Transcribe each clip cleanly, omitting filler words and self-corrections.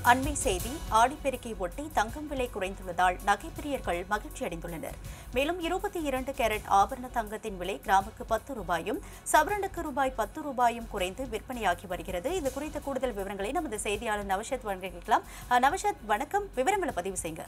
அண்மை செய்தி ஆடிப்பெருக்கை ஒட்டி தங்கம் விலை குறைந்துள்ளதால் நகைப்பிரியர்கள் மகிழ்ச்சி அடைந்துள்ளனர். மேலும் 22 கேரட் ஆபரண தங்கத்தின் விலை கிராமுக்கு 10 ரூபாயும் சவரனுக்கு ரூபாய் 10 ரூபாயும் குறைந்து விற்பனையாகி வருகிறது. இது குறித்த கூடுதல் விவரங்களை நமது செய்தியாளர் நவஷத் வழங்க கேட்கலாம். நவஷத், வணக்கம். விவரங்களை பதிவு செய்யுங்க.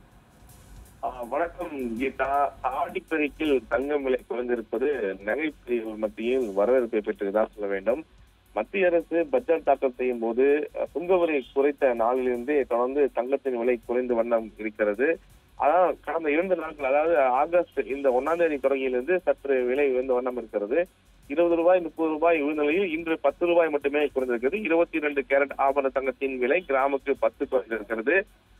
வணக்கம் கீதா. ஆடிப்பெருக்கில் தங்கம் விலை குறைந்திருப்பது நகைப்பிரியர்கள் மத்தியில் வரவேற்பை பெற்றதாக சொல்ல வேண்டும். மத்திய அரசு பட்ஜெட் தாக்கல் செய்யும் போது சுங்கவரி குறைத்த நாளிலிருந்தே தொடர்ந்து தங்கத்தின் விலை குறைந்து வண்ணம் இருக்கிறது. அதாவது கடந்த 2 நாட்கள், அதாவது ஆகஸ்ட் இந்த 1ஆம் தேதி தொடங்கியிலிருந்து சற்று விலை உயர்ந்த வண்ணம் இருக்கிறது. 20 ரூபாய் 30 ரூபாய் உயர்ந்த நிலையில் இன்று 10 ரூபாய் மட்டுமே குறைந்திருக்கிறது. 22 கேரட் ஆபரண தங்கத்தின் விலை கிராமுக்கு 10 குறைந்திருக்கிறது.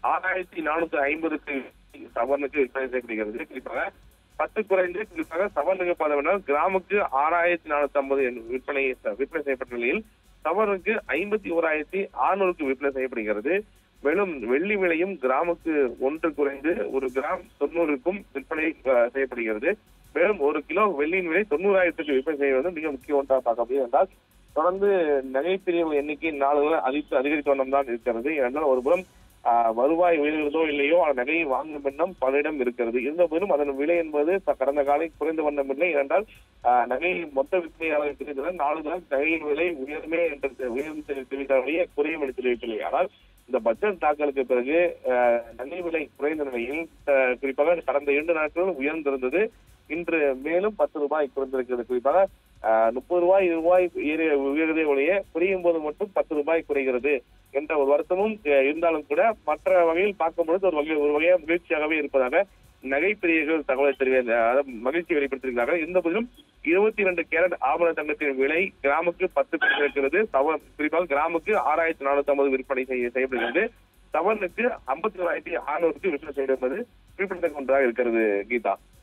6450க்கு சவரனுக்கு விற்பனை செய்யப்படுகிறது. குறிப்பாக 10 குறைந்து குறிப்பாக சவரனுக்கு பார்த்தோம்னா கிராமுக்கு 6450 விற்பனை செய்யப்பட்ட நிலையில் சவரனுக்கு 51,600க்கு விற்பனை செய்யப்படுகிறது. மேலும் வெள்ளி விலையும் கிராமுக்கு 1 குறைந்து 1 கிராம் 90க்கும் விற்பனை செய்யப்படுகிறது. மேலும் 1 கிலோ வெள்ளியின் விலை 90,000க்கு விற்பனை செய்வது மிக முக்கிய ஒன்றாக பார்க்கப்படுகிறது. என்றால் தொடர்ந்து நகைப்பிரிவு எண்ணிக்கை நாளுடன் அதிகரித்த வண்ணம் தான் இருக்கிறது. ஏனென்றால் ஒருபுறம் வருவாய் உயர்கிறதோ இல்லையோ நகையை வாங்கும் எண்ணம் பலரிடம் இருக்கிறது. இருந்தபோதும் அதன் விலை என்பது கடந்த காலை குறைந்த வண்ணம் இல்லை. ஏனென்றால் நகை மொத்த விற்பனையாளர் தெரிவித்ததால் நாளுதான் நகையின் விலை உயர்ந்து தெரிவித்தாலேயே குறையும் என்று தெரிவிக்கவில்லை. ஆனால் இந்த பட்ஜெட் தாக்கலுக்கு பிறகு நகை விலை குறைந்த நிலையில் குறிப்பாக கடந்த 2 நாட்களும் உயர்ந்திருந்தது. இன்று மேலும் 10 ரூபாய் குறைந்திருக்கிறது. குறிப்பாக 30 ரூபாய் 20 ரூபாய் உயர்வதே ஒழிய குறையும் போது மட்டும் 10 ரூபாய் குறைகிறது என்ற ஒரு வருத்தமும் இருந்தாலும் கூட மற்ற வகையில் பார்க்கும்பொழுது ஒரு வகையாக மகிழ்ச்சியாகவே இருப்பதாக நகைப்பிரியர்கள் தகவலை மகிழ்ச்சி வெளிப்படுத்தியிருக்கிறார்கள். இருந்த போதிலும் 22 கேரட் ஆபரண தங்கத்தின் விலை கிராமுக்கு 10 குறைந்திருக்கிறது. குறிப்பாக கிராமுக்கு 6450 விற்பனை செய்யப்படுகிறது. சவரனுக்கு 51,600க்கு விற்பனை செய்யப்படுவது குறிப்பிடத்தக்க ஒன்றாக இருக்கிறது. கீதா.